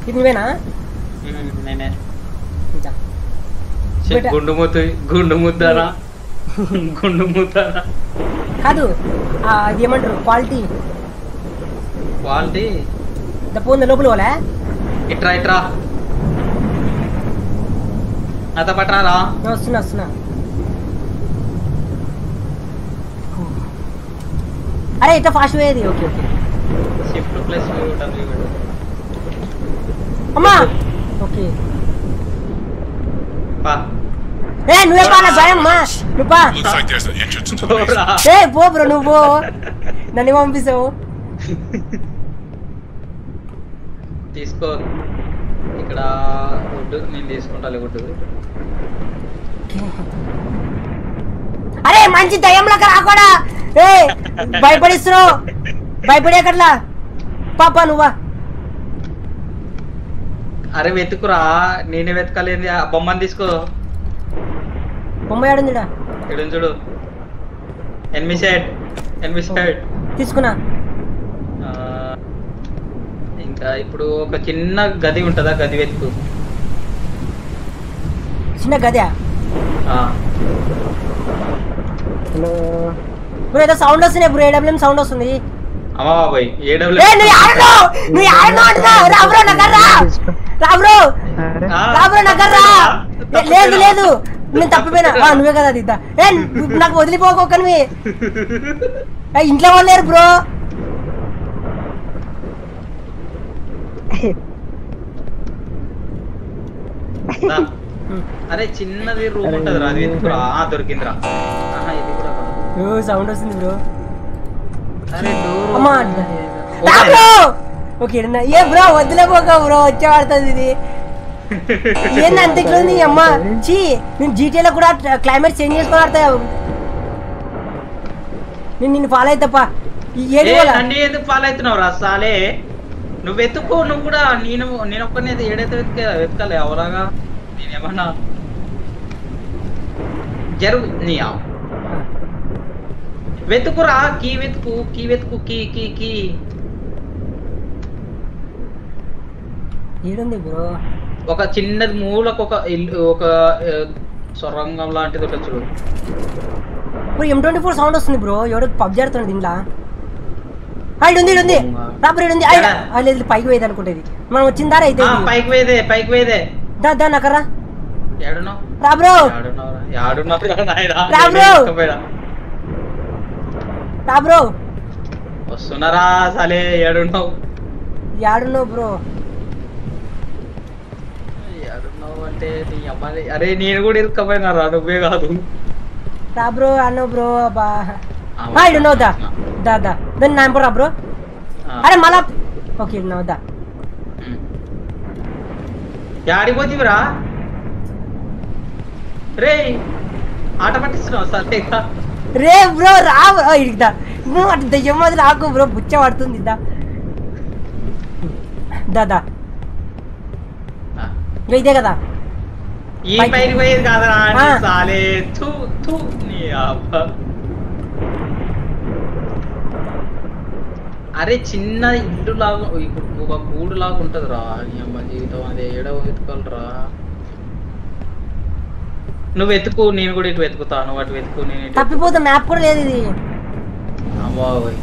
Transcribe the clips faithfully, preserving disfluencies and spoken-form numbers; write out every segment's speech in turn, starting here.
ఇది నువ్వేనా? నేనే. గుండు ముద్దు గుండు ముద్దారా గుండు ముద్దారా కాదు అది ఏమంటారు క్వాలిటీ క్వాలిటీ పోంది లోపల పోలే. ఇట్రా ఇట్రా అత పట్టరా. వస్తున్నా వస్తున్నా. అరే ఇట్లా ఫాస్ట్ పోయేది. ఓకే ఓకే షిఫ్ట్ ప్లస్ అమ్మా. ఓకే పా ఏ నువ్వే పా, భయం అమ్మా. నువ్వు పా. ఏ పో బ్రో నువ్వు పో, నన్ను పంపిస్తావు. తీసుకో ఇక్కడ గుడ్డు నేను తీసుకుంటా గుడ్డు. అరే మంచి దయ్యంలోకి రాకూడా. ఏ భయపడిస్తున్నావు, భయపడేకట్లా. పాపా నువ్వా. అరే వెతుకురా, నేనే వెతకలేంది. ఆ బొమ్మని తీసుకో. బొమ్మ ఏడుంది? ఎడు చూడు, ఎనిమిది సైడ్ ఎనిమిది సైడ్ తీసుకున్నా. ఇంకా ఇప్పుడు ఒక చిన్న గది ఉంటుందా, గది వెతుకు. చిన్న గదా? బ్రో ఏదో సౌండ్ వస్తున్నాయి బ్రో, ఏడబ్ల్యూఎం సౌండ్ వస్తుంది. అమ్మా బాబాయ్ ఏడబ్ల్యూ లేదు లేదు నేను తప్పిపోయినా. నువ్వే కదా దిద్దా. ఏ నాకు వదిలిపోకని ఇంట్లో వాళ్ళు లేరు బ్రో. అరే చిన్నది రూమ్ ఉంటది రా, అది వెతుకురా. దొరికిందిరా. సౌండ్ వస్తుంది బ్రో. ఓకే ఏ బ్రో వదిలేపోక బ్రో, వచ్చే పడుతుంది ఇది. ఏంది అంత ఇట్లా ఉంది అమ్మ. చీ నేను జీటీఏలో కూడా క్లైమేట్ చేంజ్ చేసుకొని ఆడతా. నేను నిన్ను ఫాలో అవుతాప. ఎందుకు ఫాలో అవుతున్నావు రా సాలే? నువ్వు వెతుక్కో నువ్వు కూడా. నేను నేను ఒక్కనే ఏడైతే వెతుక వెతకాలి అవరాగా. నేనేమన్నా జరుగు నీ వెతుకురా. కీ వెతుకు కీ వెతుకు కీ కీ కీ ఏడుంది బ్రో? ఒక చిన్నది మూలకు ఒక ఇల్లు, ఒక సొరంగం లాంటిది ఉంటుంది చూడు. ఇప్పుడు ఎం ట్వంటీ ఫోర్ సౌండ్ వస్తుంది బ్రో. ఎవడో పబ్జి ఆడుతున్నాడు దీంట్లో. ఉంది ఉంది రాబర్ ఉంది. లేదు పైకి పోయేది అనుకుంటేది. మనం వచ్చిందా అయితే పైకి పోయేదే పైకి పోయేదే. దా దా నకరా ఏడున్నావు రా బ్రో. రా బ్రో వస్తున్నారా సలే. ఏడున్నావు ఏడున్నావు బ్రో? ఏడున్నావు అంటే నీ అమ్మాయి. అరే నేను కూడా ఇరుక్కపోయినా రా, నువ్వే కాదు. రా బ్రో అన్నో బ్రో. బా ఇడున్నావు. దా దా దా దాన్ని నా రా బ్రో. అరే మళ్ళా ఓకే ఇడున్నావు. దా ఆడిపోతీవిరా రే. ఆట పట్టిస్తున్నావు సరే రే బ్రో. రా ఇడికిదా నువ్వు అటు దయ్యం మాది రాకు బ్రో, బుచ్చ పడుతుంది. దా దాదా ఇదే కదా ఈ పైకి పోయేది కాదరా సాలే. తూ తూ నీ అబ్బా. అరే చిన్న ఇల్లు లాగా ఒక గూడు లాగా ఉంటది రా. నీ అమ్మ జీవితం అది ఏడవ వెతుకోవాలరా. నువ్వు వెతుకు, నేను కూడా ఇటు వెతుకుతా. నువ్వు అటు వెతుకు, నేను తప్పిపోతా. మ్యాప్ కూడా లేదు ఇది. అమ్మాయి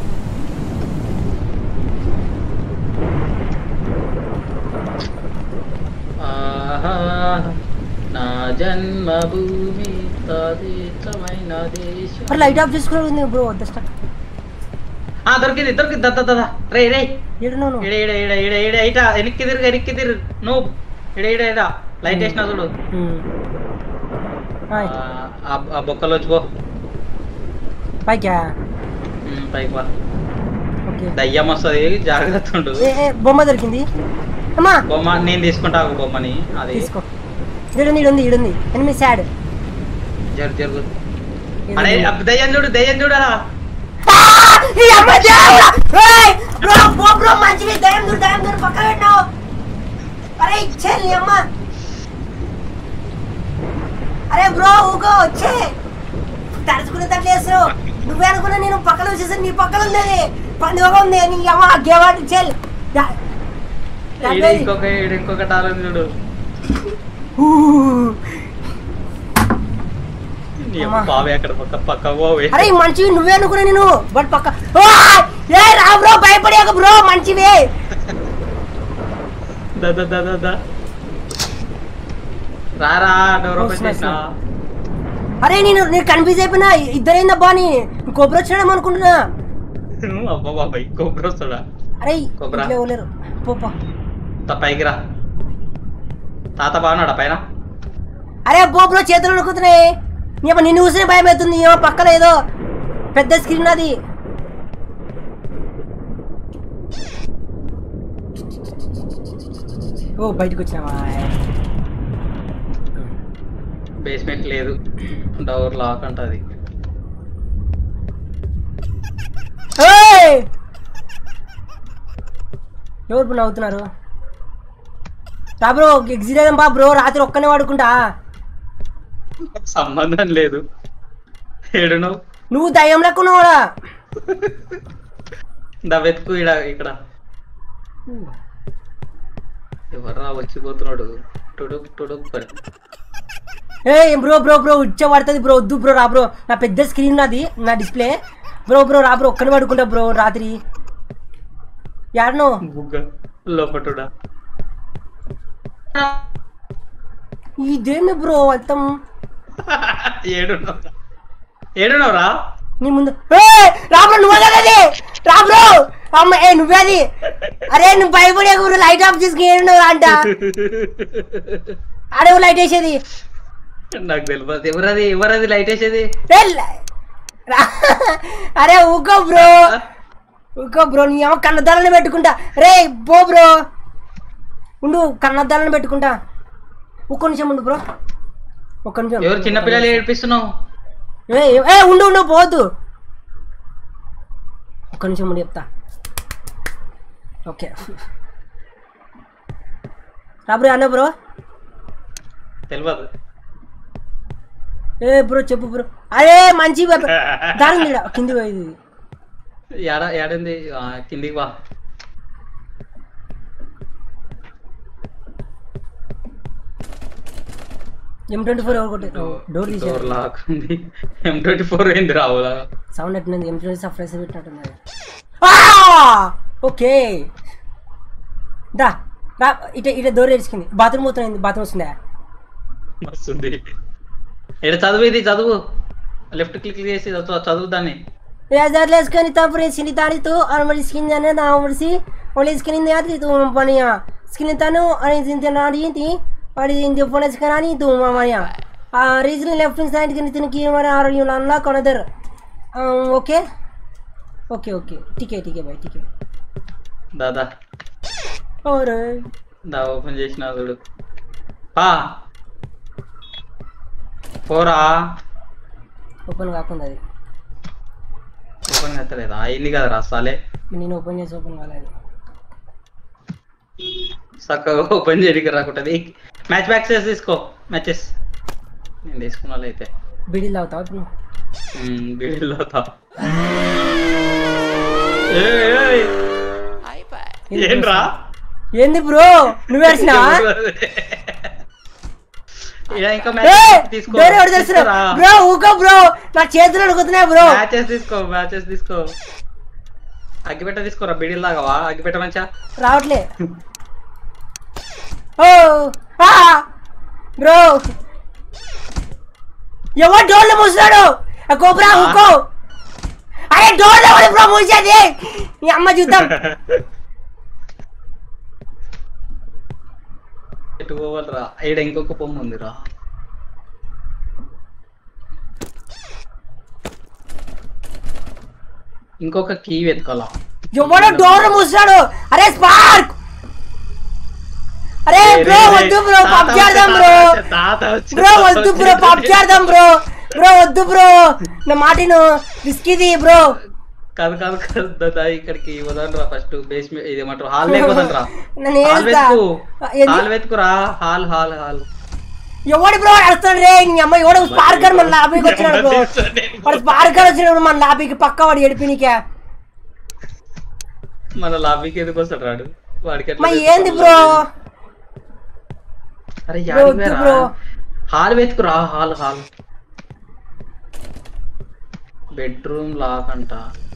నా జన్మభూమి తదితమైన దేశం. లైట్ ఆఫ్ చేసుకుని బ్రో. ఆ దొరికింది దొరికింది. దత్త దత్త రే రే ఏడున్నావు? ఇడ ఇడ ఇడ ఇడ ఇడ ఇట వెనక్కి తిరుగు వెనక్కి తిరుగు. నువ్వు ఇడ ఇడ ఇడ లైట్ వేసినా చూడు. ఆ బొక్కలో వచ్చి పో. పైకా పైకి పా. దయ్యం వస్తుంది, జాగ్రత్త ఉండు. బొమ్మ దొరికింది. బొమ్మ నేను తీసుకుంటా బొమ్మని. అది తీసుకో. ఇడుంది ఇడుంది ఇడుంది. ఎనిమిది సాడ్ జరుగు జరుగు. అరే దయ్యం చూడు దయ్యం చూడరా. మంచిది దయ్యం చూడు దయ్యం చూడు పక్కన పెట్టావు. అరే ఇచ్చేది నీ అమ్మ. అరే బ్రో ఊకో వచ్చే తడుచుకునే తట్లేస్తావు. నువ్వే అనుకున్నా నేను పక్కన వచ్చేసాను. నీ పక్కన ఉంది అది పండుగ ఉంది. నీ అమ్మ గేవాటి చెల్. ఈడ ఇంకొక ఈడ ఇంకొక టాలెంట్ చూడు. బావే అక్కడ పక్క పక్క బావే. అరే మంచివి నువ్వే అనుకున్నా నేను బట్ పక్క ఏ రా బ్రో భయపడాక బ్రో మంచివే. దాదా దాదా దా రారా డోర్ ఓపెన్ చేసినా. అరే నేను నేను కన్ఫ్యూజ్ అయిపోయినా ఇద్దరైందబ్బా అని కొబ్బరి వచ్చాడేమో అనుకుంటున్నా. అబ్బా బాబాయ్ కొబ్బరి వస్తాడా? అరే లేరు పోపా పైకి రా. తాత బాగున్నాడా పైన? అరే పో బ్రో చేతులు అనుకుతున్నాయి. ఏమో నిన్ను చూసిన భయం అవుతుంది. ఏమో పక్కన ఏదో పెద్ద స్క్రీన్ అది. ఓ బయటకు వచ్చినావా? బేస్మెంట్ లేదు, డోర్ లాక్ అంటది. ఎవరు బ్రో నవ్వుతున్నారు? రా బ్రో ఎగ్జిట్ అయ్యాం బా బ్రో. రాత్రి ఒక్కనే వాడుకుంటా. సంబంధం లేదు. ఏడు నువ్వు నువ్వు దయ్యం లెక్కున్నావాడా? దవెత్తుకు ఇడ ఇక్కడ ఎవర్రా వచ్చిపోతున్నాడు? టుడుక్ టుడుక్ పడి. ఏ బ్రో బ్రో బ్రో ఉచ్చ పడుతుంది బ్రో. వద్దు బ్రో రా బ్రో. నా పెద్ద స్క్రీన్ నాది, నా డిస్ప్లే. బ్రో బ్రో రా బ్రో ఒక్కనే పడుకుంటా బ్రో రాత్రి. యాడను లోపటుడా ఇదేమి బ్రో అర్థం? ఏడున్నావు ఏడున్నావురా నీ ముందు. రా బ్రో నువ్వే అది. రా బ్రో అమ్మ ఏ నువ్వే అది. అరే నువ్వు భయపడే బ్రో లైట్ ఆఫ్ చేసుకుని ఏడున్నావు అంట. అరే లైట్ వేసేది నాకు తెలియదు. ఎవరది ఎవరది లైట్ వేసేది? అరే ఊకో బ్రో ఊకో బ్రో. నీ అమ్మ కన్నద్దాలని పెట్టుకుంటా. రే పో బ్రో ఉండు కన్నద్దాలని పెట్టుకుంటా. ఒక్క నిమిషం ఉండు బ్రో ఒక్క నిమిషం. ఎవరు చిన్నపిల్లలు ఏడిపిస్తున్నావు? ఏ ఉండు ఉండు పోవద్దు. ఒక్క నిమిషం ఉండి చెప్తా. ఓకే రా బ్రో అన్న బ్రో. తెలియదు. ఏ బ్రో చెప్పు బ్రో. అరే మంచి దాని కింది పోయింది. ఏడా ఏడింది కిందికి వా. ఎం ట్వంటీ ఫోర్ ఎవరు కొట్టారు? డోర్ తీసారు. లాక్ ఉంది. ఎం ట్వంటీ ఫోర్ ఏంది రావులా? సౌండ్ ఎట్టింది? ఎం ట్వంటీ సఫ్రెస్ పెట్టినట్టున్నది. ఓకే దా రా. ఇట ఇట డోర్ తెరుచుకుంది. బాత్రూమ్ పోతుంది. బాత్రూమ్ వస్తుందా? వస్తుంది. ఇక్కడ చదువు, ఇది చదువు. లెఫ్ట్ క్లిక్ చేసి చదువు దాన్ని. వేసుకొని తప్పుడు స్కిన్ తాడుతూ అమరి స్కిన్ అనేది అమరిసి ఒళ్ళి స్కిన్ అది తూ పని స్కిన్ తను అని తింటాడు. వాడి చెప్పిన స్కిన్ అని తూ మామయ్య ఆ రీజన్ లెఫ్ట్ సైడ్ కి తినికి మరి ఆరోగ్యం అన్నా కొనదరు. ఓకే ఓకే ఓకే టికే టికే బాయ్ టికే దాదా. దా ఓపెన్ చేసిన చూడు. పా పోరా. ఓపెన్ కాకుండా అది ఓపెన్ ఎత్తలేదా? అయింది కదా రాసాలే. నేను ఓపెన్ చేసి ఓపెన్ కాలేదు. చక్కగా ఓపెన్ చేయడానికి రాకుంటుంది. మ్యాచ్ బ్యాక్సెస్ తీసుకో. మ్యాచెస్ నేను తీసుకున్నా అయితే. బిడిల్ అవుతావు ఇప్పుడు? బిడిల్ అవుతా. ఏంట్రా ఏంది బ్రో నువ్వు ఏడ్చినా? బ్రో ఊకో బ్రో నా చేతులు అడుగుతున్నాయి బ్రో. మ్యాచెస్ తీసుకో మ్యాచెస్ తీసుకో. అగ్గిపెట్ట తీసుకోరా. బిడిల్ లాగవా అగ్గిపెట్ట మంచిగా రావట్లే. ఓ బ్రో ఎవరు డోర్లు మూసినాడు? కోబ్రా ఊకో. అరే డోర్లు ఎవరు బ్రో మూసేది? మీ అమ్మ చూద్దాం. ఎటు పోవాలరా? ఈడ ఇంకొక బొమ్మ ఉందిరా. ఇంకొక కీ వెతకాల. ఎవడో డోర్ మూసాడు. అరే స్పార్క్. అరే బ్రో వద్దు బ్రో పబ్ చేద్దాం బ్రో. బ్రో వద్దు బ్రో పబ్ చేద్దాం బ్రో. బ్రో వద్దు బ్రో నా మాటిను రిస్కీది బ్రో. కాదు కాదు కాదు దాదా ఇక్కడికి వదలరా. ఫస్ట్ బేస్మెంట్ ఇది ఏమంటారు హాల్ లేక వదలరా. హాల్ వెతుకురా. Hall hall hall. ఎవడు బ్రో అడుస్తాడు రే నీ అమ్మ. ఎవడు స్పార్కర్ మన లాబీకి వచ్చినాడు బ్రో. వాడు స్పార్కర్ వచ్చినాడు మన లాబీకి. పక్క వాడు ఎడిపినికే మన లాబీకి ఎందుకు వస్తాడు రాడు? వాడికి మా ఏంది బ్రో అరే బ్రో వద్దు బ్రో హాల్ వెతుకురా హాల్ హాల్ బెడ్రూమ్ లాక్ అంట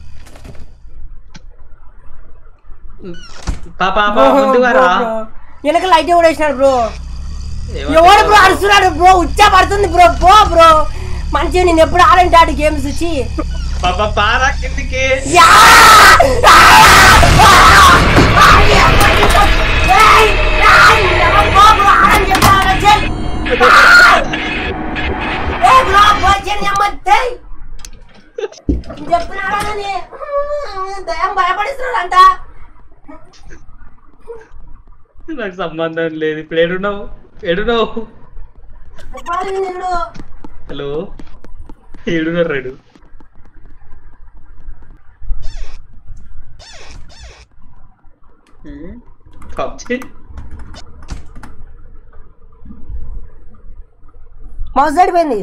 పాపా ముందుగా రా వెనక లైట్ కూడా వేసినాడు బ్రో ఎవడు బ్రో అరుస్తున్నాడు బ్రో ఉచ్చా పడుతుంది బ్రో పో బ్రో మంచిగా నేను ఎప్పుడు ఆడంటే ఆడి గేమ్స్ వచ్చి పాపా పారా కిందికి చెప్తున్నాడని దయం భయపడిస్తున్నాడంట నాకు సంబంధం లేదు ఇప్పుడు ఏడున్నావు ఏడున్నావు హలో ఏడున్నారు రెడు పబ్జి మౌస్ సరిపోయింది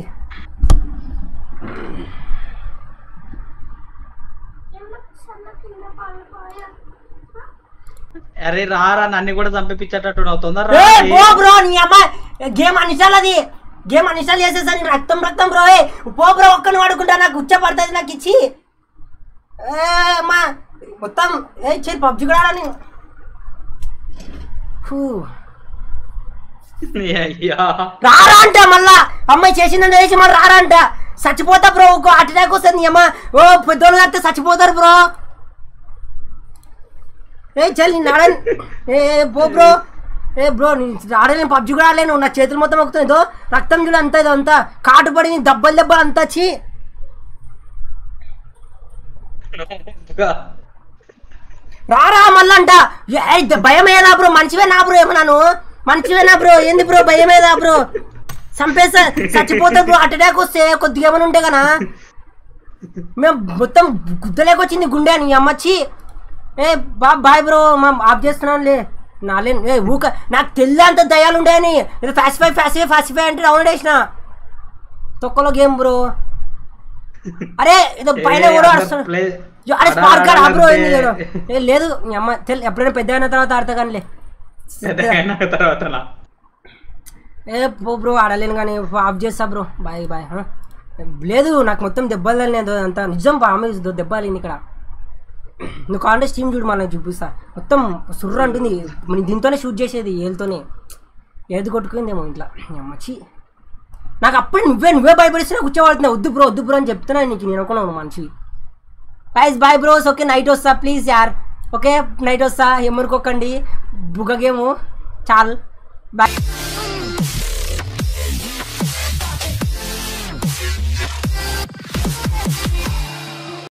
అరే రారా నన్ను కూడా చంపించేటట్టు అవుతుందా బ్రో నీ అమ్మ గేమ్ అన్నిసార్లు అది గేమ్ అన్నిసార్లు చేసేసరి రక్తం రక్తం బ్రో పో బ్రో ఒక్కని వాడుకుంటా నాకు ఉచ్చ పడుతుంది నాకు ఇచ్చి మా మొత్తం ఏ చేరి పబ్జి కూడా ఆడని రారా అంట మళ్ళా అమ్మాయి చేసిందని వేసి మళ్ళీ రారా అంట చచ్చిపోతా బ్రో ఒక హార్ట్ అటాక్ వస్తుంది నీ అమ్మ ఓ పెద్దోళ్ళు కడితే చచ్చిపోతారు బ్రో ఏ చల్ నేను ఆడని ఏ పో బ్రో ఏ బ్రో నేను ఆడలేను పబ్జి కూడా ఆడలేను నా చేతులు మొత్తం మొక్కుతుంది ఇదో రక్తం చూడ అంతా ఇదో అంతా కాటు పడి దెబ్బలు దెబ్బలు అంతా వచ్చి రారా మళ్ళా అంట భయం ఏదా బ్రో మంచివేనా బ్రో ఏమన్నాను మంచివేనా బ్రో ఏంది బ్రో భయం ఏదా బ్రో చంపేస్తా చచ్చిపోతా బ్రో హార్ట్ అటాక్ వస్తే కొద్దిగా ఏమైనా ఉంటే కదా మేము మొత్తం గుద్దలేకొచ్చింది గుండె నీ అమ్మచ్చి ఏ బా బాయ్ బ్రో మా ఆఫ్ చేస్తున్నానులే నాలే ఏ ఊక నాకు తెల్ల అంత దయాలు ఉండేని ఇది ఫాసిఫై ఫాసిఫై ఫాసిఫై అంటే డౌన్ వేసిన తొక్కలో గేమ్ బ్రో అరే ఇది పైన కూడా అరే స్పార్క్ ఆ బ్రో ఏ లేదు మీ అమ్మ తెల్ ఎప్పుడైనా పెద్ద అయిన తర్వాత ఆడతా కానీలే ఏ పో బ్రో ఆడలేను కానీ ఆఫ్ చేస్తా బ్రో బాయ్ బాయ్ లేదు నాకు మొత్తం దెబ్బలు తల్లినది అంతా నిజం ఆమె దెబ్బలు ఇక్కడ నువ్వు కాంటెస్ట్ టీమ్ చూడు మనకు చూపిస్తా మొత్తం సుర్ర అంటుంది దీంతోనే షూట్ చేసేది ఏళ్ళతోనే ఏది కొట్టుకుందేమో ఇంట్లో అమ్మచ్చి నాకు అప్పుడు నువ్వే నువ్వే భయపడిస్తే నాకు కూర్చోబడుతున్నావు వద్దు బ్రో వద్దు బ్రో అని చెప్తున్నా నీకు నేను అనుకున్నాను మనిషి boys bye bros okay night వస్తా ప్లీజ్ యార్ ఓకే నైట్ వస్తా ఏమనుకోకండి బుగ్గ గేము చాలు బాయ్